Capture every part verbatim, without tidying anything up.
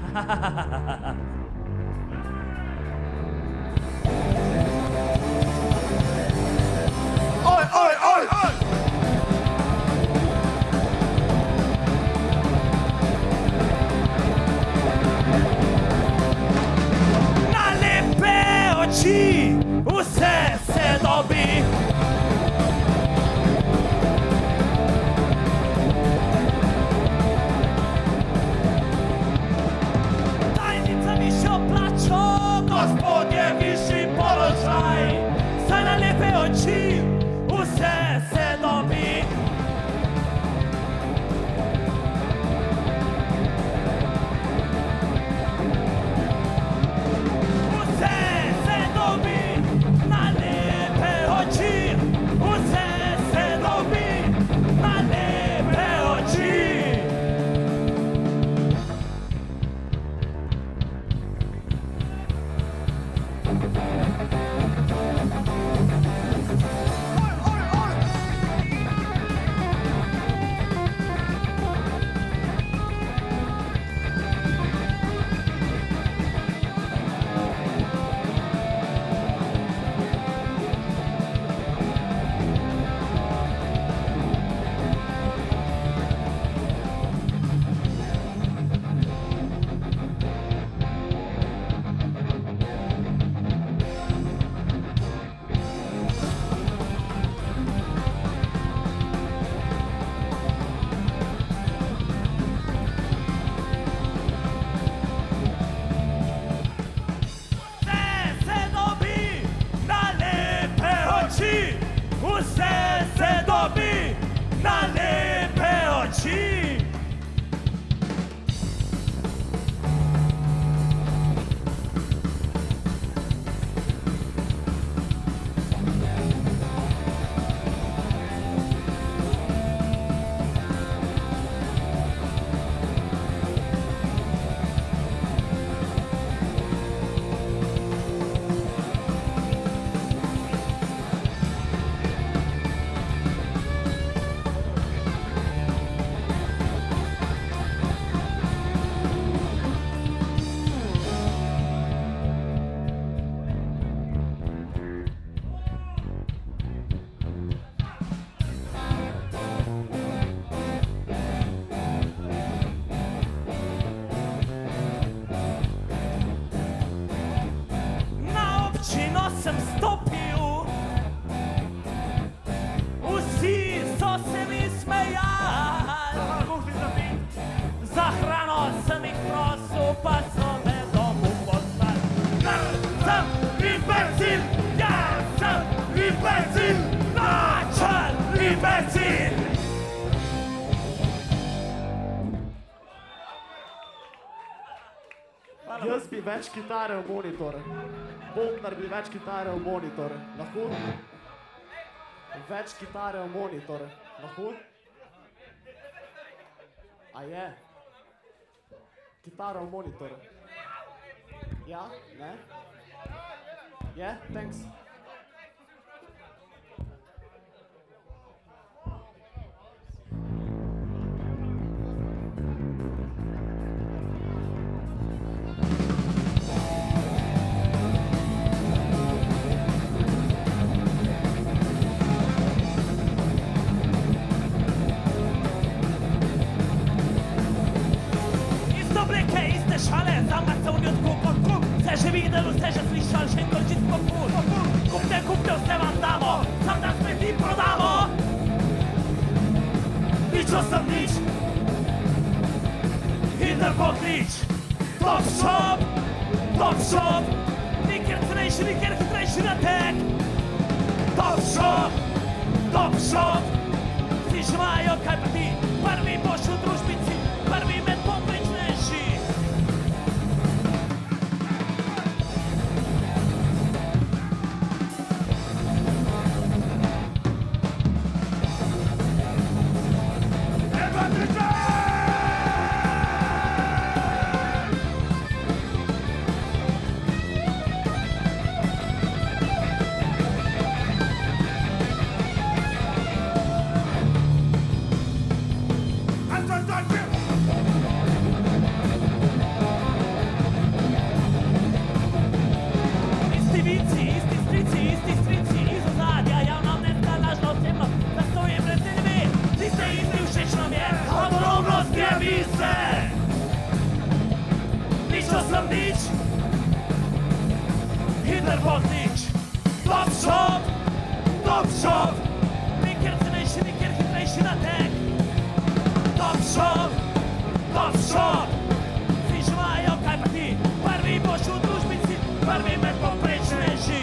Oj, oj, oj, oj! Na lepe oči vse se dobi. Tajnica višjo plačo, gospodje višji položaj. Saj na lepe oči vse se dobi. Vse se dobi na lepe oči. Vse se dobi na lepe oči. Vse se dobi na lepe oči. Sem stopil, vsi so se mi smejali. Za hrano sem jih prosil, pa so me domov poslali. Ker sem imbecil, jaz sem imbecil, načel imbecil. Jaz bi več kitare v monitor. Bobnar bi več kitare v monitor. Lahko? Več kitare v monitor. Lahko? A je? Kitara v monitor. Ja? Ne? Je? Thanks. Szale, zamacał nie od kup, kup. Serze widzę, serze słyszał się godzin po pół. Kupne, kupne, se wam damo, sam nas my i prodamo. Nicz osobnicz, idę poklicz. Top shop, top shop, likier cniejszy, likier chytrejszy na tek. Top shop, top shop, dziś mają karpati, barwi poszły drużbicy, barwi med popryczniejszy. Peter Bognič. Top shop, top shop, nikjer cenejši, nikjer hitrejši na tek. Top shop, top shop, vsi živajo, kaj pa ti, prvi boš v družbici, prvi med povprečneži.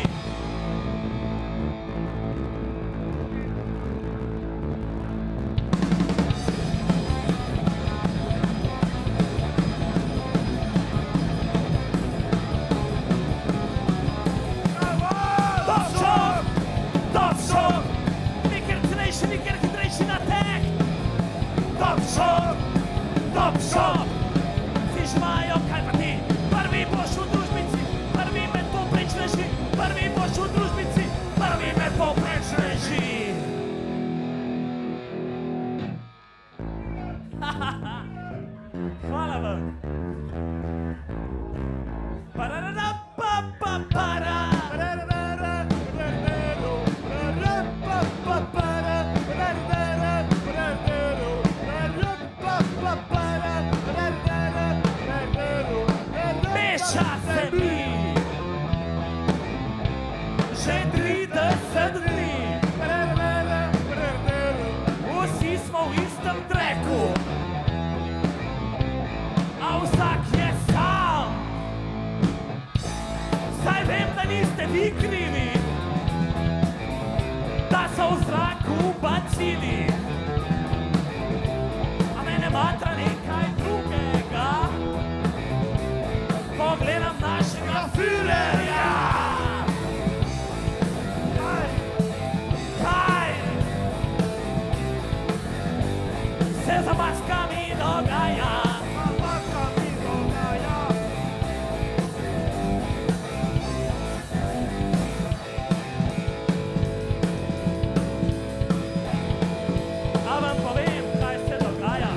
Top shop, vsi živajo, kaj pa ti, prvi boš v družbici, prvi med povprečneži, prvi boš v družbici, prvi med povprečneži. Hvala vam. Parararapapapara. Že trideset dni, vsi smo v istem treku, a vsak je sam. Saj vem, da niste vi krivi, da so v zraku bacili, a mene matra nekaj drugega, ko gledam našega Führerja. Se za maskami dogaja, za maskami dogaja. A vam povem, kaj se dogaja.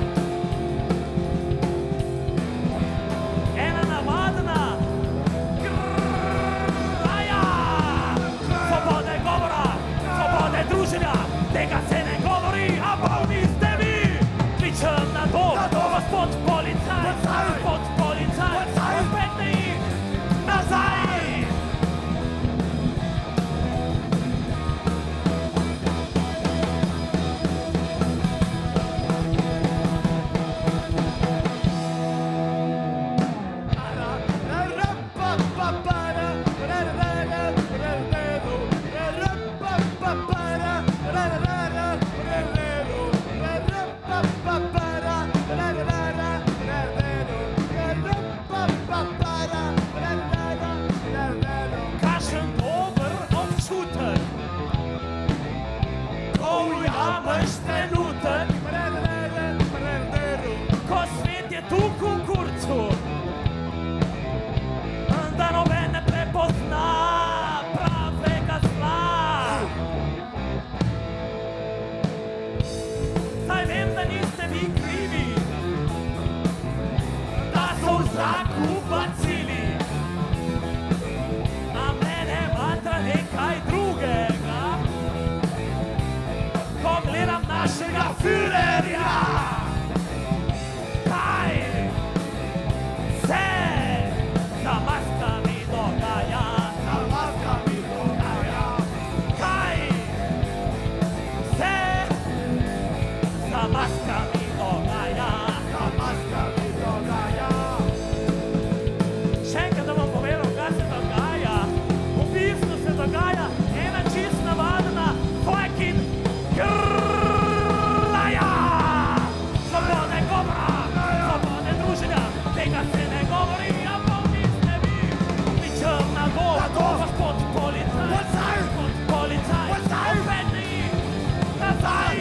Ena navadna graja. Svobode govora, svobode druženja, tega se ne govori, a polni ste vi. Kličem na to, gospod policaj, gospod policaj, odpete jih nazaj. Ko svet je tukaj v kurcu, da noben ne prepozna pravega zla. Saj vem, da niste vi krivi, da so v zraku bacili, a mene matra nekaj drugega, ko gledam našega Führerja. Kaj se za maskami dogaja, za maskami dogaja. Kaj se za maskami dogaja, za maskami dogaja. Še enkrat, da bom povedal, kaj se dogaja. V bistvu se dogaja ena čist navadna fucking graja. Svobode govora, svobode druženja, tega se ne govori, a polni ste vi. Kličem na to, gospod policaj, gospod policaj, odpete jih nazaj.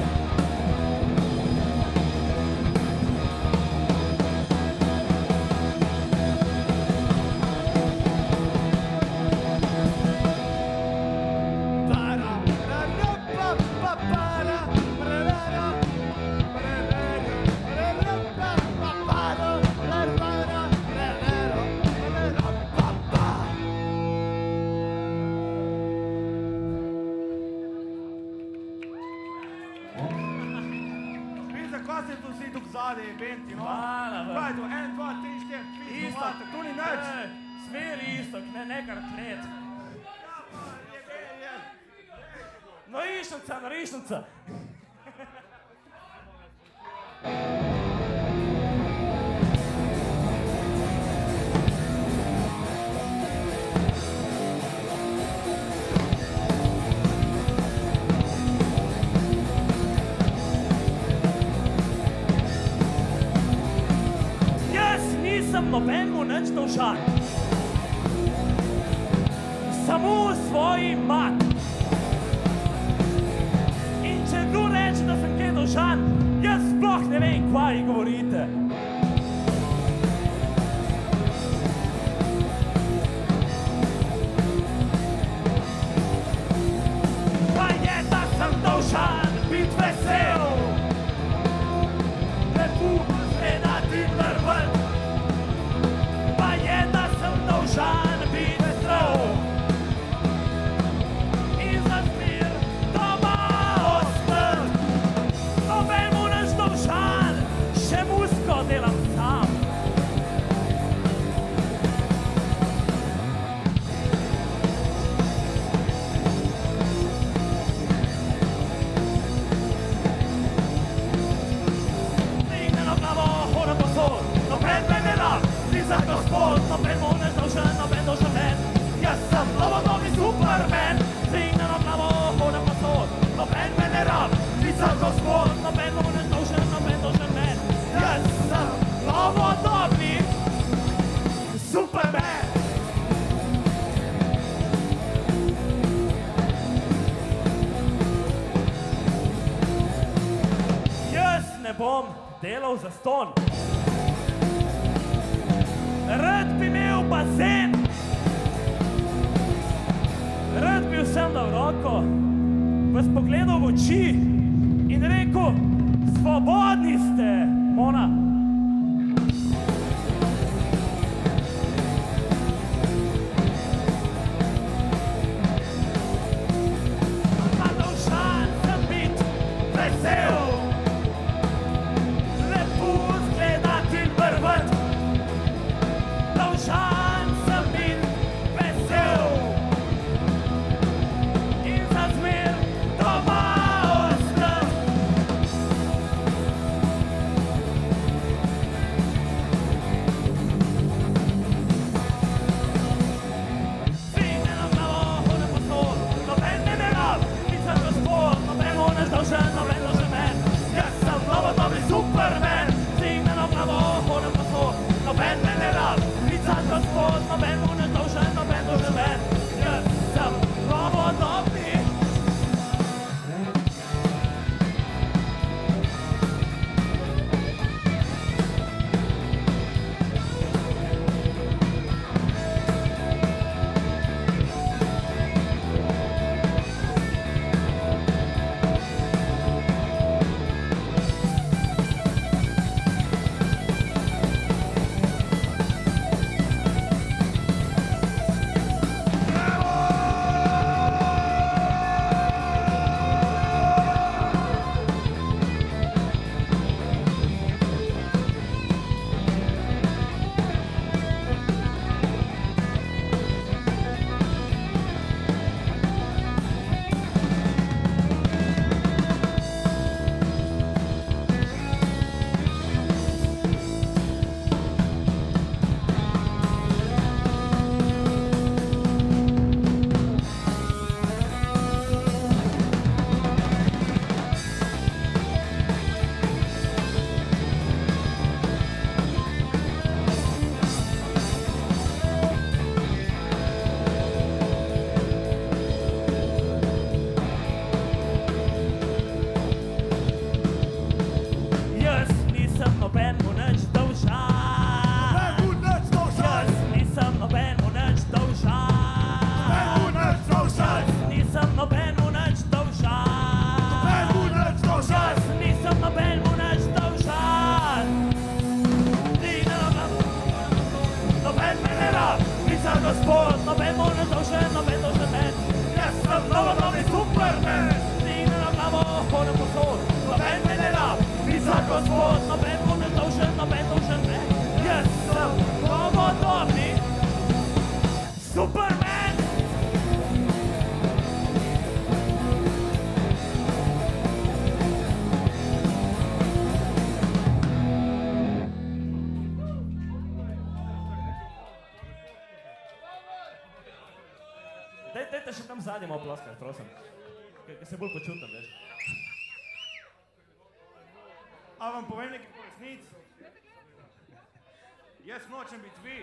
Kaj se tu vsi tukaj zadaj, eventi, no? Hvala vam. Kaj je to, en, dva, tri, štiri, pet, Isto. tu ni nič. Smeri istok, ne nekar klet. Norišnica, norišnica. Nisem nobenemu nič dolžan. Samo svoji mat. In če kdo reče, da sem kaj dolžan, jaz sploh ne vem, kaj govorite. Pa je, da sem dolžan biti vesel, lepo zgledati vrvati. Dolžan biti zdrav in za zmer doma ostati. Nobenemu nič dolžan, še muziko delam sam. Digneno glavo, hodim povsod, noben me ne rab, ni za gospod, nobenemu nič dolžan, noben dolžan men. Jaz sem novodobni Superman, digneno glavo, hodim povsod, noben me ne rab, ni za gospod, nobenemu nič dolžan, noben dolžan men. Jaz sem novodobni Superman. Jaz ne bom delal zastonj. Rad bi imel bazen, rad bi vsem dal roko, vas pogledal v oči in rekel, svobodni ste, Mona. A dolžan sem biti vesel, lepo zgledati in vrvati. Dolžan sem biti vesel in za zmer doma ostati. Dvigneno glavo, hodim povsod, noben me ne rab, ni za gospod, nobenemu nič dolžan, noben dolžan men. Jaz sem novodobni Superman, dvigneno glavo, hodim povsod, noben me ne rab, gospod, nobenemu nič dolžan, noben dolžan men. Jaz sem novodobni. Gospod, nobenemu nič dolžan, noben dolžan men. Jaz sem novodobni Superman, dvigneno glavo, hodim povsod, noben me ne rab, ni za gospod, nobenemu nič dolžan, noben dolžan men. Jaz sem novodobni dajte še tam zadnje malo ploskati, prosim. Ker se bolj počutam, veš. A vam povem nekaj po resnic? Jaz nočem biti vi.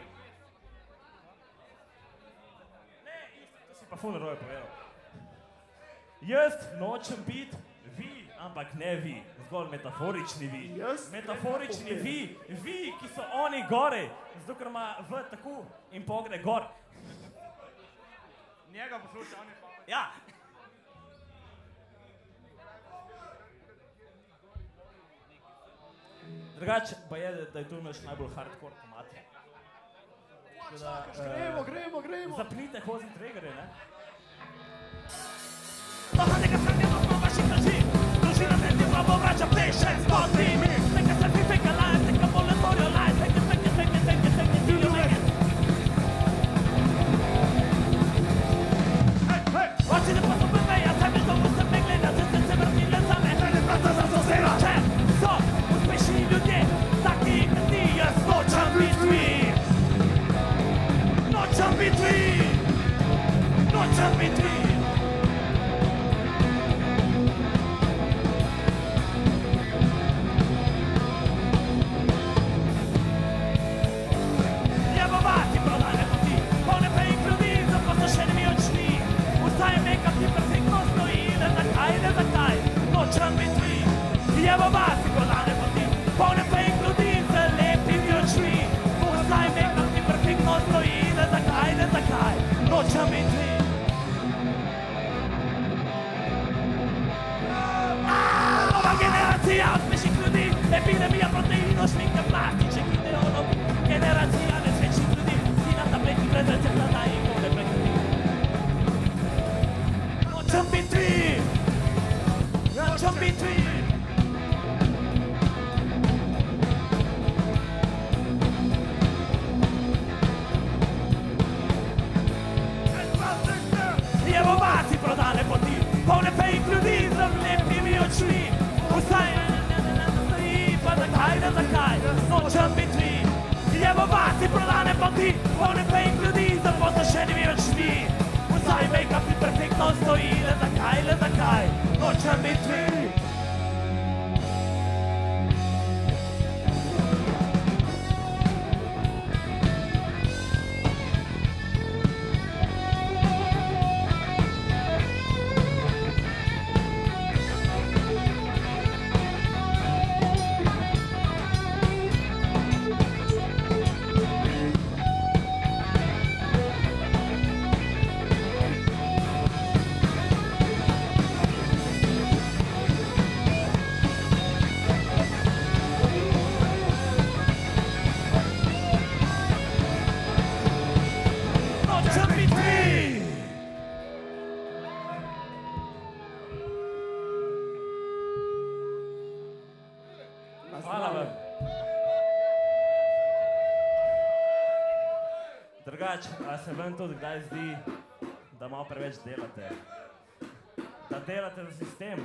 Ne, isto, to si pa ful narobe povedal. Jaz nočem biti vi, ampak ne vi. Zgolj metaforični vi. Jaz? Metaforični vi, vi, ki so oni gore. Zato, ker ima v tako in pogne gor. Njega posluša, on je pa... Ja. Drugače pa je, da je tu imaš najbolj hardcore komad. Gremo, gremo, gremo. Zapnite hozni tregerje, ne? Toha neka se njeno smo vaši kaži. Družina se ti vlabo vraća pleše s potimi. Neka se ti fake alive, neka moletorija live. Fake it, fake it, fake it, fake it, fake it, do you make it? Hej, hej! Oči ne pa so prve, ja sebi to mu se megli, da se se se vrtile same. Mene prata za to zera. Če so uspešni ljudje, taki ti jaz nočem bit vi. Nočem bit vi. Nočem bit vi. Nočem biti vi, jevo vasi prodane poti, polne fake ljudi z lepimi očmi. Vsaj make-up ti perfektno stoji, ne zakaj, ne zakaj, nočem biti vi. Nova generacija uspešnih ljudi, epidemija proteinov, šminka, plastiček, ideologi. Generacija nesrečnih ljudi, si na tableti brez recepta, daj jih ovdje prekati. Nočem biti vi. Nočem biti vi. Jevo vasi prodane poti, polne fake ljudi z lepimi očmi. Vsaj ne stoji, pa zakaj, ne zakaj, nočem biti vi. Jevo vasi prodane poti, polne fake ljudi z posušenimi očmi. Vsaj make-up ti perfektno stoji, ne zakaj, ne zakaj, nočem biti vi. Hvala vam. Drugač, a se vam tudi kdaj zdi, da malo preveč delate? Da delate za sistem?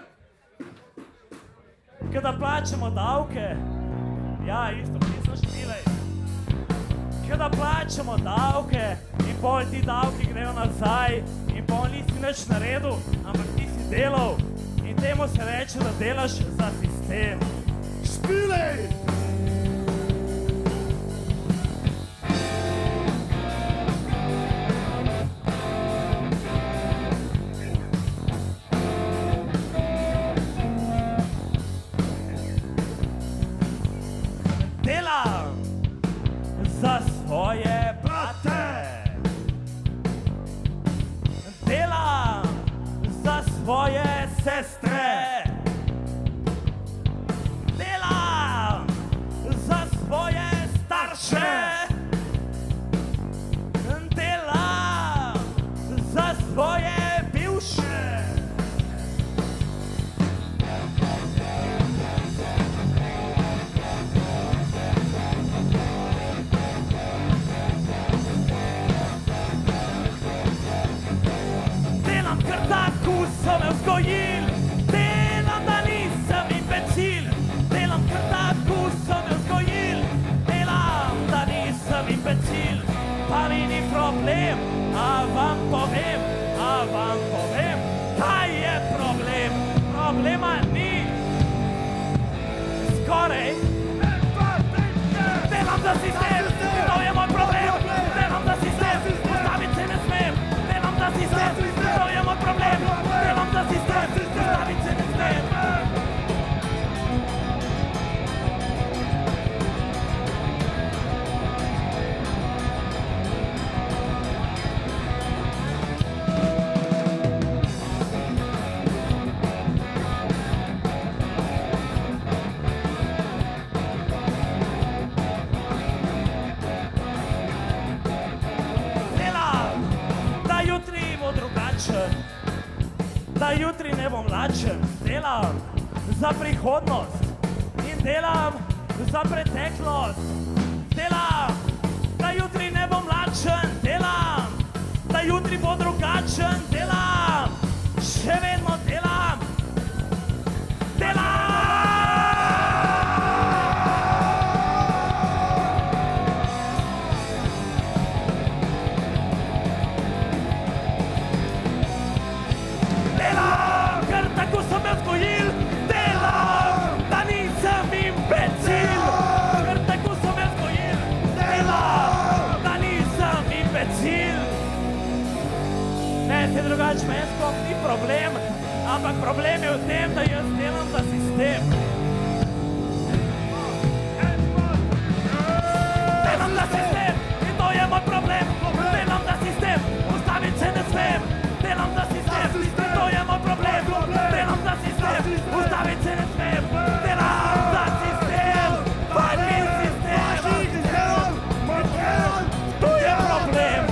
Kada plačamo davke, ja, isto, pisno špilej. Kada plačamo davke in pol ti davki grejo nazaj in pol nisi nič naredil, ampak ti si delal in temu se reče, da delaš za sistem. Špilej! Delam za svoje brate. Delam za svoje sestre. Delam za svoje starše. Delam za svoje bivše. Delam kar tako so me vzgojil, delam da nisem imbecil. Delam kar tako so me vzgojil, delam da nisem imbecil. Pa mi ni problem, a vam povem, za sistem, in to je moj problem. Delam za sistem, ustaviti se ne smem. Delam za sistem, in to je moj problem. Delam za sistem, ustaviti se ne smem. Da jutri ne bom lačen, delam za prihodnost in delam za preteklost. Delam, da jutri ne bom lačen, delam, da jutri bo drugačen, delam, še vedno delam, delam! Drugač meni sploh ni problem, ampak problem je v tem, da jaz delam za sistem. Delam za sistem in to je moj problem. Delam za sistem, ustaviti se ne smem. Delam za sistem in to je moj problem. Delam za sistem, ustaviti se ne smem. Delam za sistem, fucking sistem. To je problem.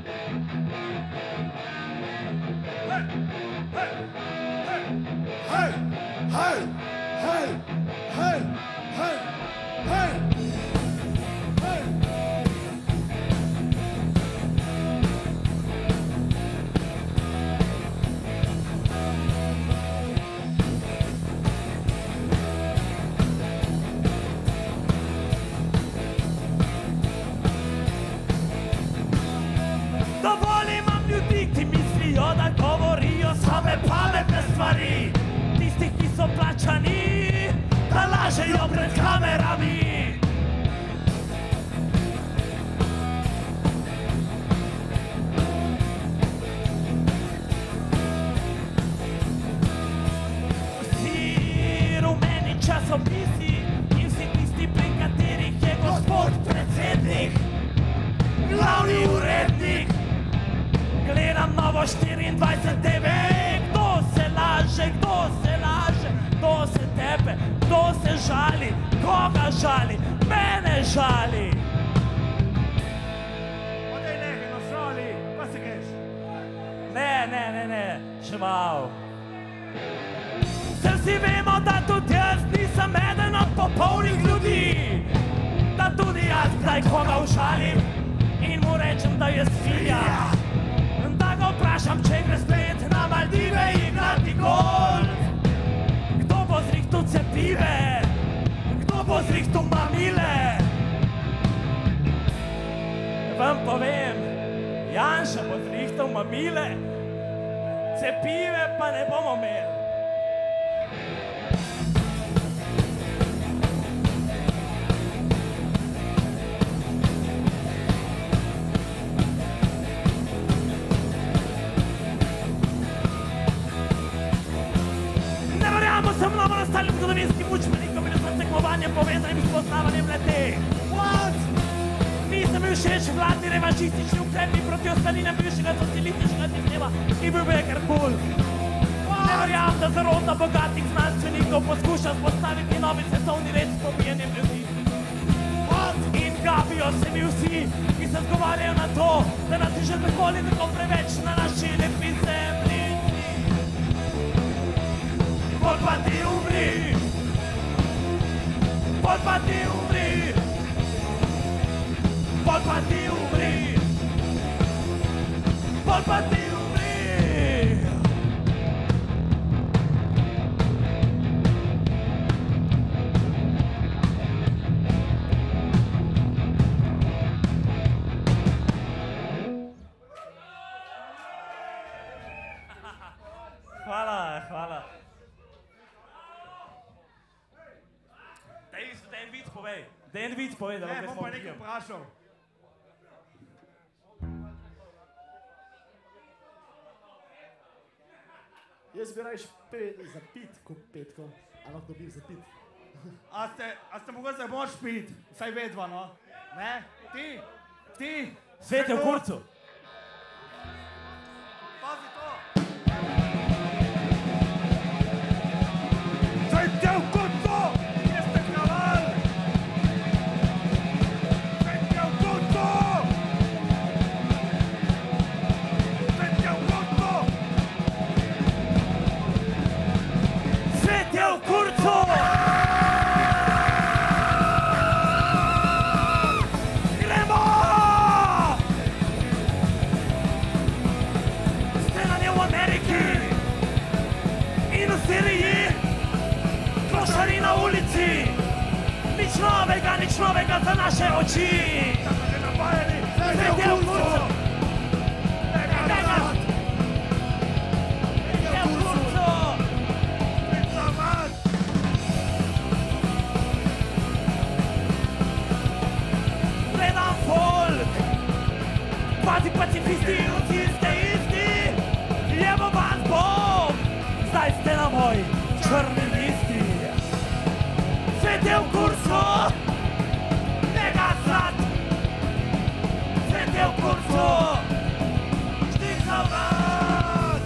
Hej, hej, hej, hej, hej, hej, hej. Dovolj imam ljudi, ki mislijo, da govorijo same pametne stvari. Tisti, ki so plačani, da lažejo pred kamerami. Vsi rumeni časopisi in vsi tisti, pri katerih je gospod predsednik, glavni urednik. Gledam Novo štiriindvajset te ve, kdo se laže, kdo se laže, kdo se tepe, kdo se žali, koga žali, mene žali. Odej nekaj na šoli, pa se greš. Ne, ne, ne, ne, še mal. Saj vsi vemo, da tudi jaz nisem eden od popolnih ljudi, da tudi jaz kdaj koga užalim in mu rečem, da je svinja. Da ga vprašam, če gre spet na Maldive igrati golf. Kdo bo zrihtal cepive? Kdo bo zrihtal mamile? Vam povem, Janša bo zrihtal mamile, cepive pa ne bomo imeli. Sem novo nastalim zgodovinskim učbenikom in sem tekmovanjem povezanim s poznavanjem le-teh. What? Nisem bil všeč vladni revanšistični ukrepi proti ostalinem bivšega socialističnega sistema, ki bil Beker Kul. Ne verjamem, da zarota bogatih znanstvenikov poskuša spostaviti novi svetovni red s pobijanjem ljudi. What? In gabijo se mi vsi, ki se zgovarjajo na to, da nas je že tako ali tako preveč na naši lepi zemlji. Pol pa ti umri, pol pa ti umri, pol pa ti umri, pol pa ti umri. Hvala, hvala. Da en vic povej, da en vic povej, da Ne, vam bom jaz pa nekaj vprašal. Jaz bi rajš za pit, kot petko, a lahko dobim za pit. A ste, a ste mogoče moč pit, vsaj vedva, no? Ne? Ti, ti. Svet je v kurcu. Pazi to. Svet je v kurcu! Jeste kraval! Svet je v kurcu! Svet je v kurcu! Svet je v kurcu! Gremo! Streljanje v Ameriki in v Siriji, klošari na ulici, nič novega, nič novega za naše oči. Svet je v kurcu! Kvazi pacifisti, vsi ste isti, jebo vas bom, zdaj ste na moji črni listi. Svet je v kurcu, ne ga srat, svet je v kurcu, štika vrat.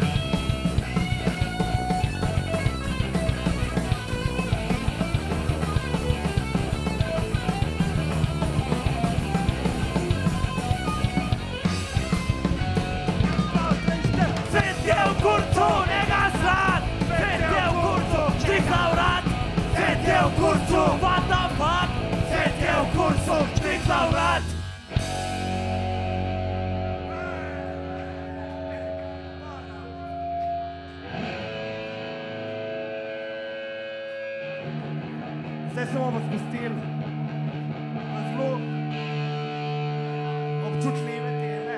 Zdaj se bomo spustili na zelo občutljive teme.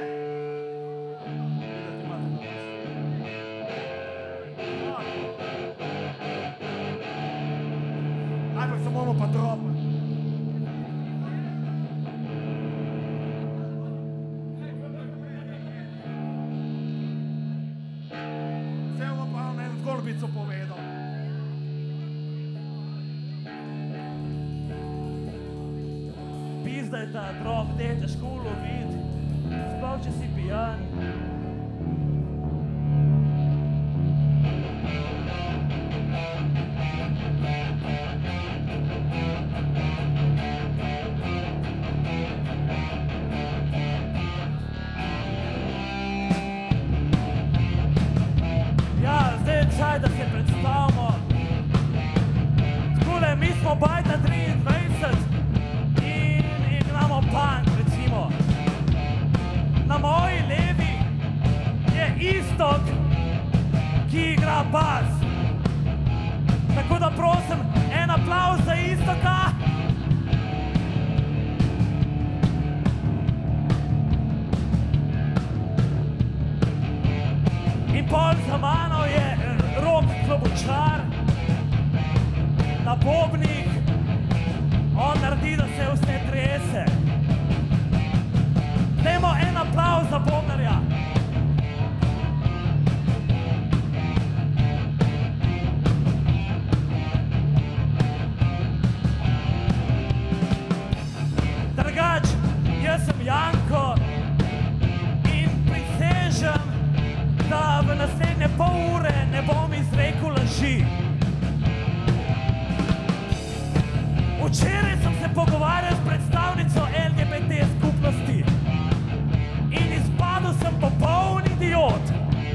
Najprej se bomo pa dropali. Vse bomo pa na eno zgodbico povedal. Pizda je ta drop, te je težko uloviti, sploh če si pijan. Ja, zdaj je čaj, da se predstavimo. Takole, mi smo Bajta triindvajset. Punk, recimo. Na moji levi je Iztok, ki igra bas. Tako da prosim, en aplavz za Iztoka. In pol za mano je Rok Klobučar na bobnih. On naredi, da se vse trese. Dajmo en aplavz za bobnarja. Drugač, jaz sem Janko in prisežem, da v naslednje pol ure ne bom izrekel laži. Včeraj sem se pogovarjal s predstavnico L G B T skupnosti in izpadel sem popoln idiot.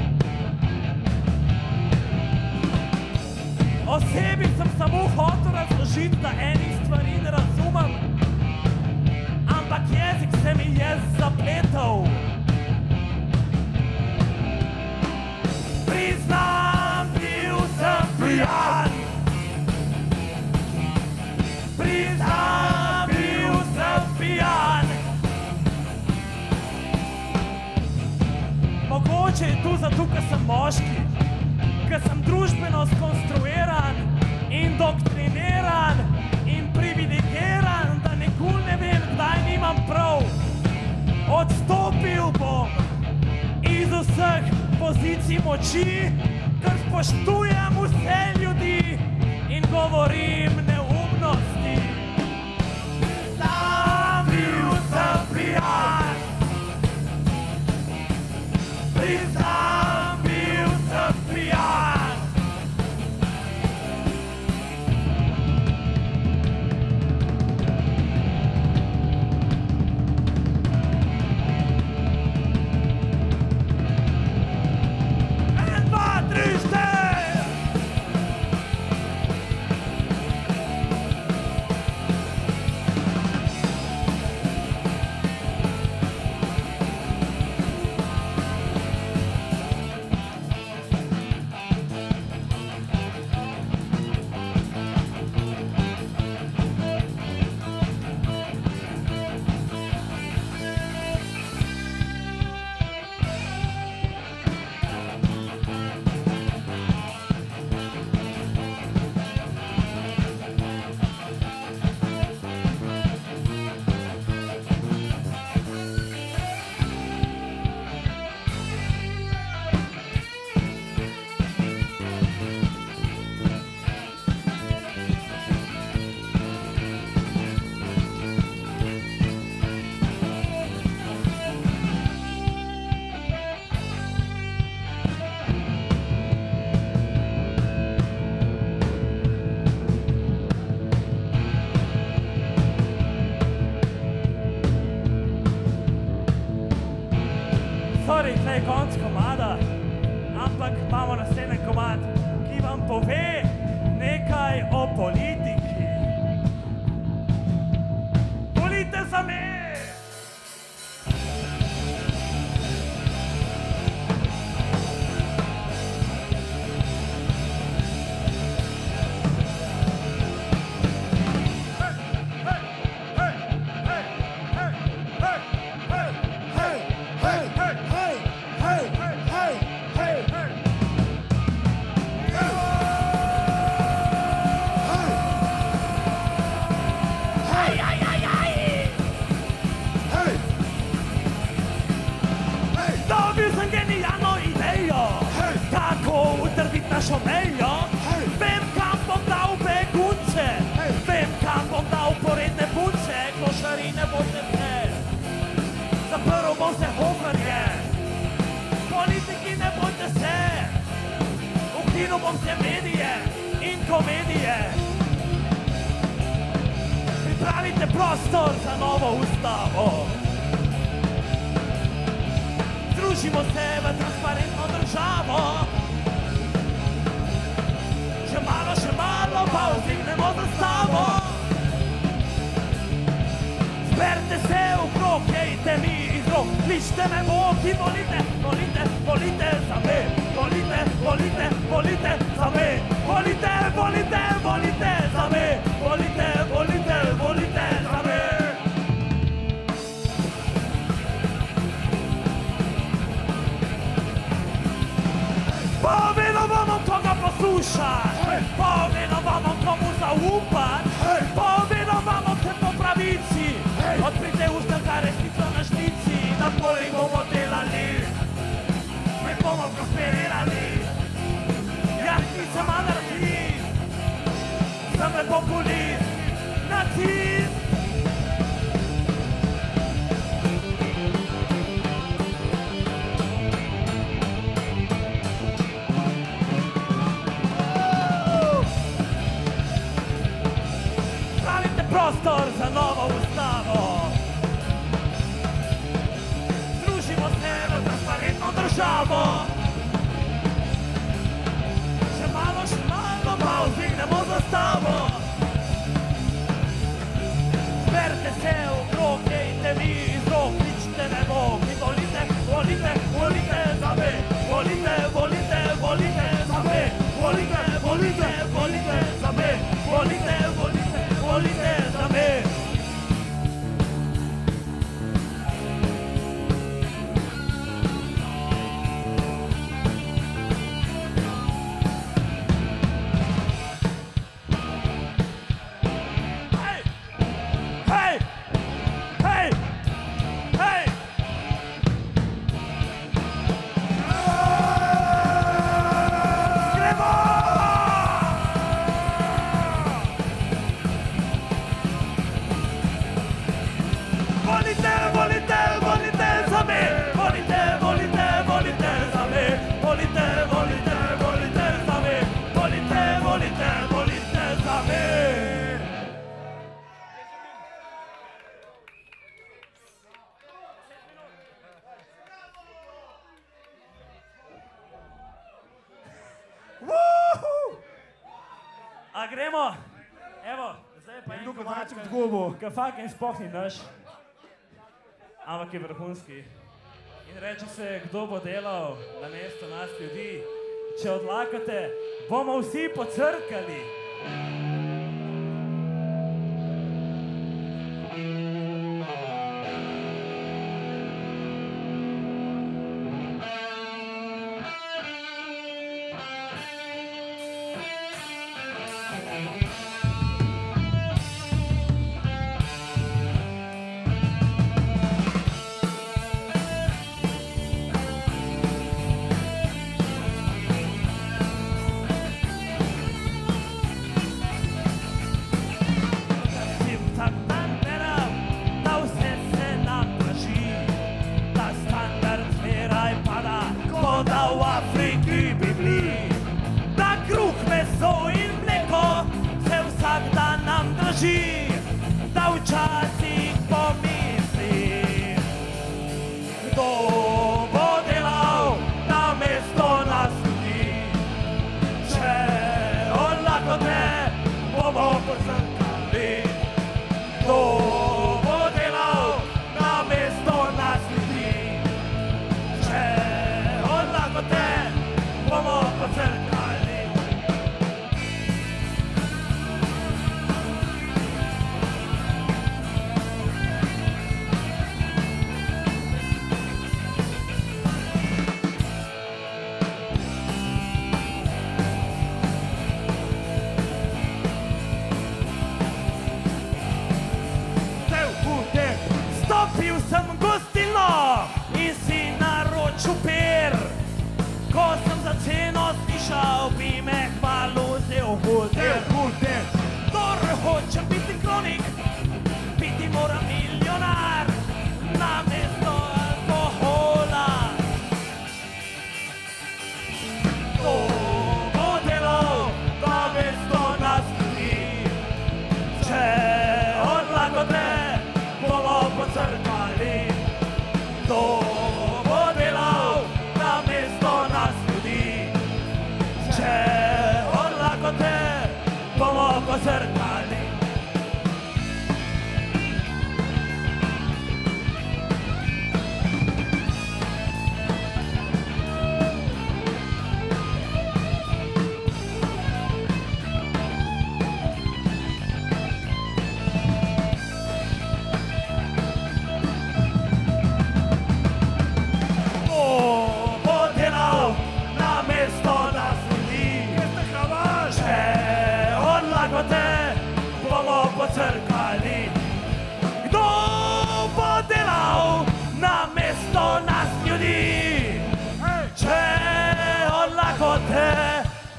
Osebi sem samo hotel razložiti, da enih stvari ne razumem, ampak jezik se mi je zapletal. Priznam, bil sem pijan. Priznam, bil sem pijan. Mogoče je tu zato, ker sem moški, ker sem družbeno skonstruiran, indoktriniran in privilegiran, da nikoli ne vem, kdaj nimam prav. Odstopil bom iz vseh pozicij moči, ker spoštujem vse ljudi in govorim neumnosti. Priznam, bil sem pijan. Priznam, bil sem pijan. En, dva, tri, štiri! Sorry, tle je konc komada, ampak imamo naslednji komad, ki vam pove nekaj o politiki. Volite za me! faccio meglio, vem kam bom dal begunce, vem kam bom dal poredne punce, klošarine boste vse, zaprl bom se hoferje, politiki ne bojte se, ukinil bom se medije in komedije. Pripravite prostor za novo ustavo. Združimo se v transparentno državo. Še malo, še malo, pa vzdignemo zastavo. Zberite se okrog, jejte mi iz rok, kličite me Bog in volite, volite, volite za me, volite, volite, volite za me, volite, volite, volite za me, volite, volite, volite za me. Povedal vam, koga poslušati, povedal vam, komu zaupati, povedal vam, ker po pravici, odprite usta za resnico na špici, na poli bomo delali, mi bomo prosperirali. Jaz nisem anarhist, sem le populist, nacist. Prostor za novo ustavo. Združimo se v transparentno državo. Še malo, še malo, pa vzdignemo zastavo. Zberite se okrog, jejte mi iz rok, kličite me Bog in volite, volite, volite za me, volite, volite, volite za me, volite, volite, volite za me, volite, volite, volite za me. Hej, hej, hej, hej. Gremo! Volite, volite, volite za me, volite, volite, volite za me, volite, volite, volite za me, volite, volite, volite za me. A gremo? Evo, zdaj pa en Kozarček zgubo. ki fucking sploh ni naš, ampak je vrhunski. In reče se, kdo bo delal na mesto nas ljudi. Če odlakate, bomo vsi pocrkali.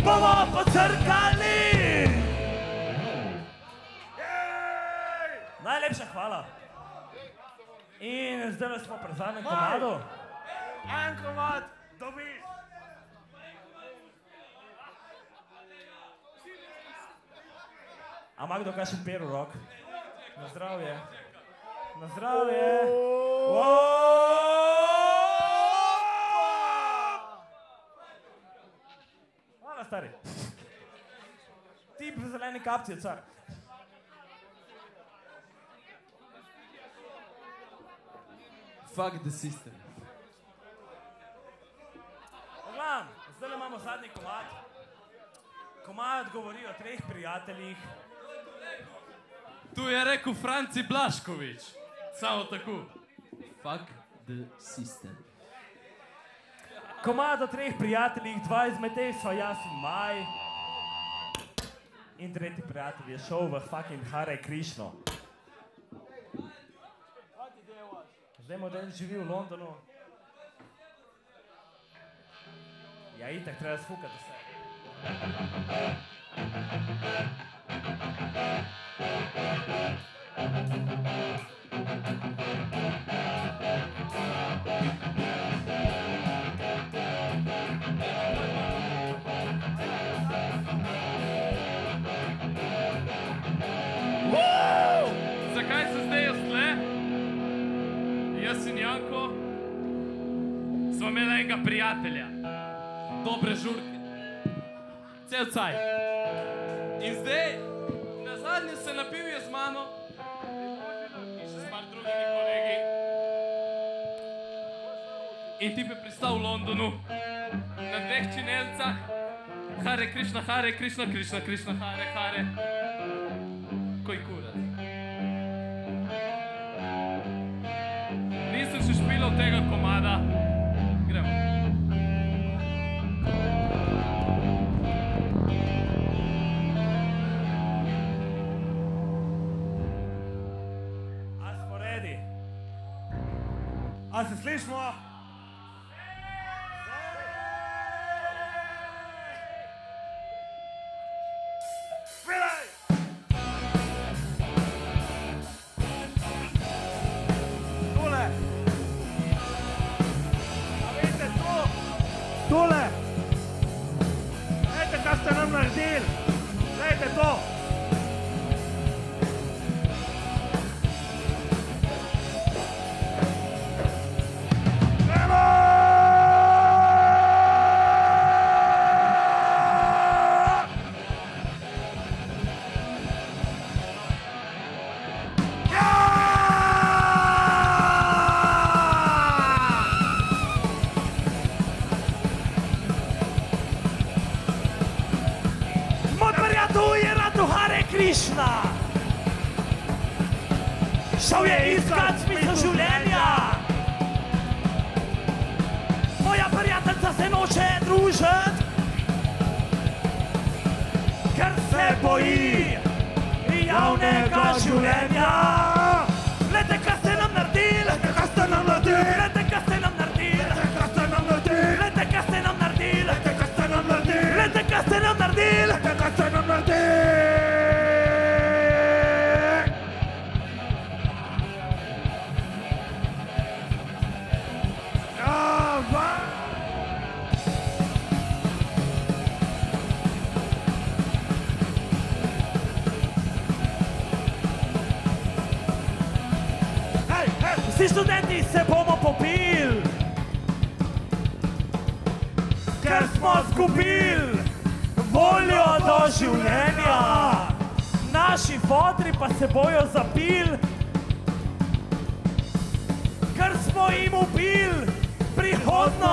bomo pocrkali. Najlepša hvala. In zdaj smo pri zadnjem komadu. En komad, dobiš. A ima kdo kaj še per v rok? Na zdravje. Na zdravje. Hvala, stari. Tip v zeleni kapci je car. Fuck the system. Pogledam, zdaj imamo zadnji komad. Komad govori o treh prijateljih. Tu je rekel Franci Blaškovič. Samo tako. Fuck the system. Komad o treh prijateljih, dva izmed teh sva jaz in Maj. In tretji prijatelj je šel v fucking Hare Krishno. Zdaj model živi v Londonu. Ja, itak treba sfukati vse. Zakaj se zdaj jaz tle? Jaz in Janko sva imela enega prijatelja. Dobre žurke. Cel caj. In zdaj, nazadnje se napil je z mano in še s par drugimi kolegi. In tip je pristal v Londonu na dveh činelcah. Hare Krishna, Hare Krishna, Krishna, Krishna, Hare, Hare. Koj kurat. Nisem še špilal tega komada. Gremo. A smo ready? A se slišimo? Spilaj! Tule! A vidite tu? Tule! Glejte, kaj ste nam naredili! Glejte to! Krishna. Šel je iskat smisel življenja. Moja prijateljica se noče družiti, ker se boji javnega življenja. Glejte, kaj ste nam naredili, glejte, kaj ste nam naredili, glejte, kaj ste nam naredili, glejte, kaj ste nam naredili, glejte, kaj ste nam naredili, glejte, kaj ste nam naredili, glejte, kaj ste nam naredili, glejte, kaj ste nam naredili. Vsi študenti se bomo popili, ker smo zgubili voljo do življenja. Naši fotri pa se bojo zapili, ker smo jim ubili prihodnost.